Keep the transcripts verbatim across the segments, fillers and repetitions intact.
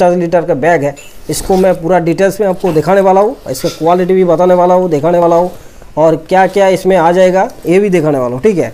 पचास लीटर का बैग है, इसको मैं पूरा डिटेल्स में आपको दिखाने वाला हूँ, इसका क्वालिटी भी बताने वाला हूँ, दिखाने वाला हूँ और क्या क्या इसमें आ जाएगा ये भी दिखाने वाला हूँ। ठीक है,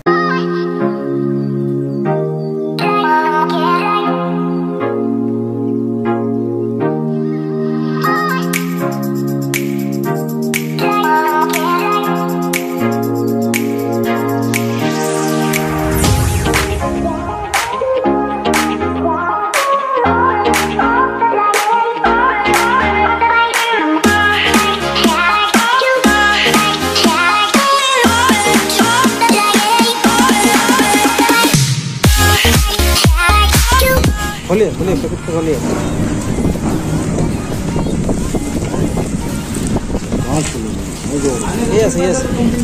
खोलिए खोलिए पैकेट को खोलिए। यस यस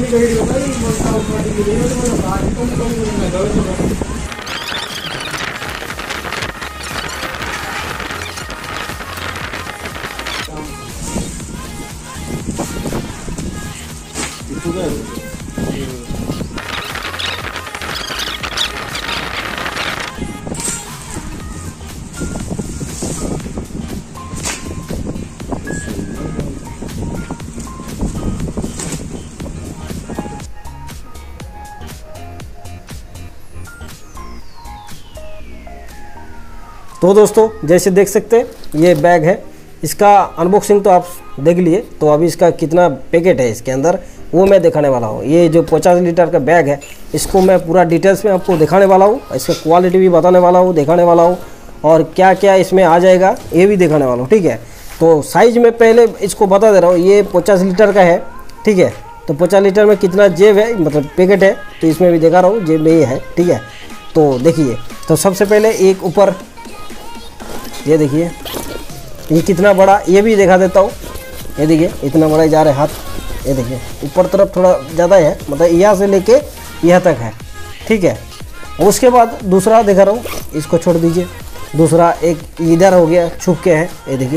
तो दोस्तों जैसे देख सकते हैं ये बैग है, इसका अनबॉक्सिंग तो आप देख लिए। तो अभी इसका कितना पैकेट है इसके अंदर वो मैं दिखाने वाला हूँ। ये जो पचास लीटर का बैग है इसको मैं पूरा डिटेल्स में आपको दिखाने वाला हूँ, इसका क्वालिटी भी बताने वाला हूँ, दिखाने वाला हूँ और क्या क्या इसमें आ जाएगा ये भी दिखाने वाला हूँ। ठीक है, तो साइज़ में पहले इसको बता दे रहा हूँ, ये पचास लीटर का है। ठीक है, तो पचास लीटर में कितना जेब है मतलब पैकेट है तो इसमें भी दिखा रहा हूँ, जेब में ये है। ठीक है, तो देखिए, तो सबसे पहले एक ऊपर ये देखिए ये कितना बड़ा, ये भी दिखा देता हूँ। ये देखिए इतना बड़ा जा रहा है हाथ, ये देखिए ऊपर तरफ थोड़ा ज़्यादा है, मतलब यहाँ से लेके यहाँ तक है। ठीक है, उसके बाद दूसरा दिखा रहा हूँ, इसको छोड़ दीजिए। दूसरा एक इधर हो गया छुप के है, ये देखिए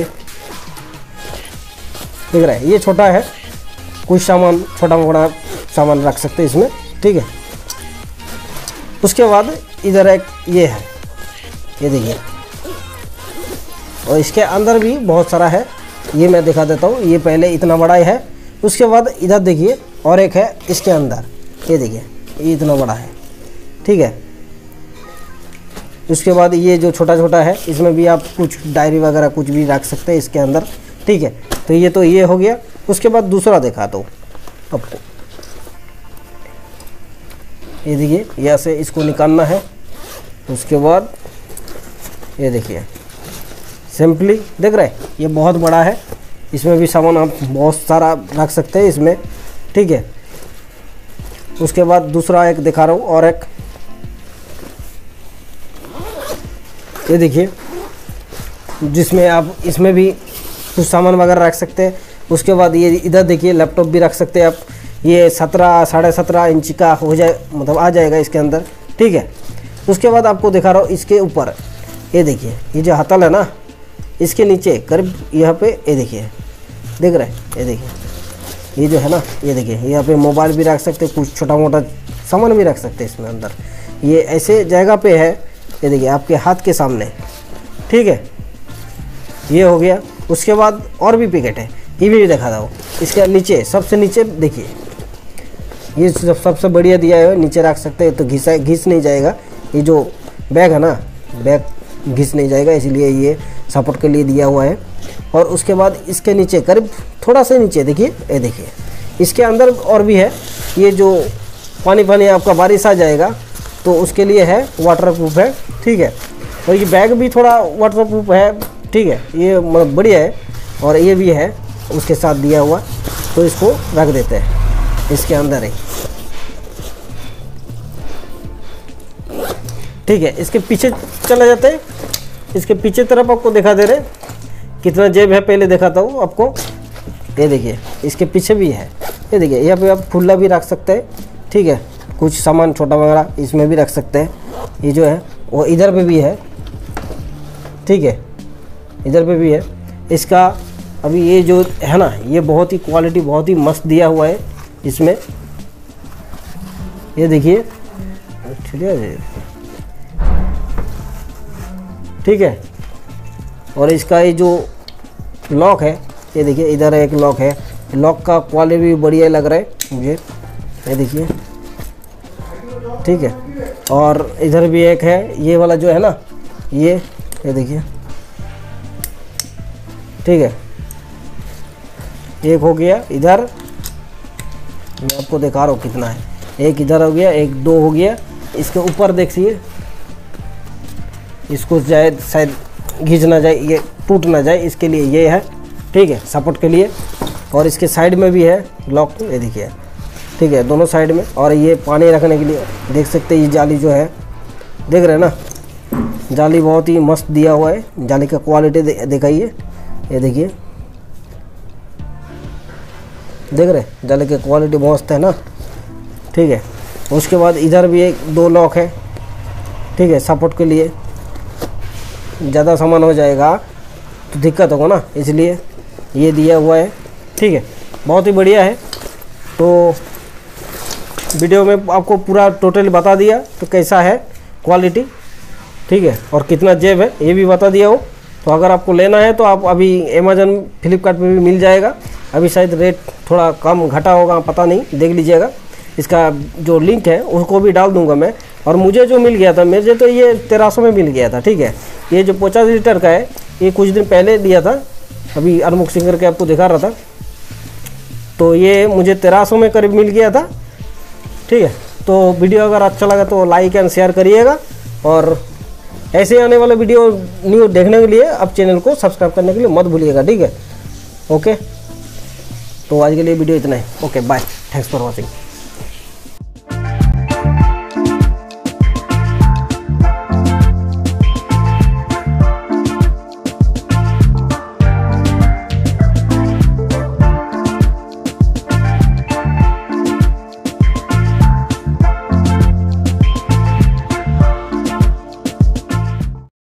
दिख रहा है, ये छोटा है, कुछ सामान छोटा मोटा सामान रख सकते हैं इसमें। ठीक है, उसके बाद इधर एक ये है, ये देखिए, और इसके अंदर भी बहुत सारा है, ये मैं दिखा देता हूँ। ये पहले इतना बड़ा है, उसके बाद इधर देखिए और एक है इसके अंदर, ये देखिए ये इतना बड़ा है। ठीक है, उसके बाद ये जो छोटा छोटा है इसमें भी आप कुछ डायरी वगैरह कुछ भी रख सकते हैं इसके अंदर। ठीक है, तो ये तो ये हो गया। उसके बाद दूसरा दिखाता हूँ आपको, ये देखिए यहाँ से इसको निकालना है। उसके बाद ये देखिए सिंपली देख रहे हैं, ये बहुत बड़ा है, इसमें भी सामान आप बहुत सारा रख सकते हैं इसमें। ठीक है, उसके बाद दूसरा एक दिखा रहा हूँ और एक ये देखिए, जिसमें आप इसमें भी कुछ सामान वगैरह रख सकते हैं। उसके बाद ये इधर देखिए लैपटॉप भी रख सकते हैं आप, ये सत्रह साढ़े सत्रह इंच का हो जाए, मतलब आ जाएगा इसके अंदर। ठीक है, उसके बाद आपको दिखा रहा हूँ इसके ऊपर, ये देखिए ये जो हथल है ना, इसके नीचे करीब यहाँ पे ये देखिए देख रहे हैं, ये देखिए ये जो है ना, ये देखिए यहाँ पे मोबाइल भी रख सकते हैं, कुछ छोटा मोटा सामान भी रख सकते हैं इसमें अंदर। ये ऐसे जगह पे है, ये देखिए आपके हाथ के सामने। ठीक है, ये हो गया। उसके बाद और भी पैकेट है, ये भी दिखा रहा हूँ। इसके नीचे सबसे नीचे देखिए, ये सब सबसे बढ़िया दिया है, नीचे रख सकते हैं तो घिसा घिस नहीं जाएगा। ये जो बैग है ना, बैग घिस नहीं जाएगा, इसलिए ये सपोर्ट के लिए दिया हुआ है। और उसके बाद इसके नीचे करीब थोड़ा सा नीचे देखिए, ये देखिए इसके अंदर और भी है। ये जो पानी पानी आपका बारिश आ जाएगा तो उसके लिए है, वाटर प्रूफ है। ठीक है, और ये बैग भी थोड़ा वाटर प्रूफ है। ठीक है, ये मतलब बढ़िया है। और ये भी है उसके साथ दिया हुआ, तो इसको रख देते हैं इसके अंदर ही। ठीक है, इसके पीछे चले जाते हैं। इसके पीछे तरफ आपको दिखा दे रहे कितना जेब है, पहले दिखाता हूँ आपको। ये देखिए इसके पीछे भी है, ये देखिए यहाँ पे आप खुला भी रख सकते हैं। ठीक है, कुछ सामान छोटा वगैरह इसमें भी रख सकते हैं। ये जो है वो इधर पे भी है। ठीक है, इधर पे भी है। इसका अभी ये जो है ना, ये बहुत ही क्वालिटी बहुत ही मस्त दिया हुआ है इसमें। ये देखिए ठीक है, ठीक है, और इसका ये जो लॉक है, ये देखिए इधर एक लॉक है, लॉक का क्वालिटी भी बढ़िया लग रहा है मुझे, ये देखिए, ठीक है। और इधर भी एक है, ये वाला जो है ना, ये ये देखिए, ठीक है। एक हो गया इधर, मैं आपको दिखा रहा हूँ कितना है, एक इधर हो गया, एक दो हो गया। इसके ऊपर देखिए, इसको जाए शायद घिंच ना जाए, ये टूट ना जाए, इसके लिए ये है, ठीक है, सपोर्ट के लिए। और इसके साइड में भी है लॉक, ये देखिए, ठीक है, दोनों साइड में। और ये पानी रखने के लिए देख सकते हैं, ये जाली जो है, देख रहे हैं ना, जाली बहुत ही मस्त दिया हुआ है। जाली का क्वालिटी दे, दिखाइए, ये देखिए, देख रहे हैं, जाली की क्वालिटी मस्त है ना, ठीक है। उसके बाद इधर भी एक दो लॉक है, ठीक है, सपोर्ट के लिए। ज़्यादा सामान हो जाएगा तो दिक्कत होगा ना, इसलिए ये दिया हुआ है, ठीक है, बहुत ही बढ़िया है। तो वीडियो में आपको पूरा टोटल बता दिया तो कैसा है क्वालिटी, ठीक है, और कितना जेब है ये भी बता दिया हो। तो अगर आपको लेना है तो आप अभी अमेज़न फ्लिपकार्ट पे भी मिल जाएगा। अभी शायद रेट थोड़ा कम घटा होगा, पता नहीं, देख लीजिएगा। इसका जो लिंक है उसको भी डाल दूंगा मैं। और मुझे जो मिल गया था, मुझे तो ये तेरह सौ में मिल गया था, ठीक है। ये जो पचास लीटर का है, ये कुछ दिन पहले दिया था, अभी अनबॉक्सिंग करके आपको दिखा रहा था। तो ये मुझे तेरह सौ में करीब मिल गया था, ठीक है। तो वीडियो अगर अच्छा लगा तो लाइक एंड शेयर करिएगा, और ऐसे आने वाले वीडियो न्यू देखने के लिए आप चैनल को सब्सक्राइब करने के लिए मत भूलिएगा, ठीक है। ओके, तो आज के लिए वीडियो इतना ही। Okay, bye, thanks for watching.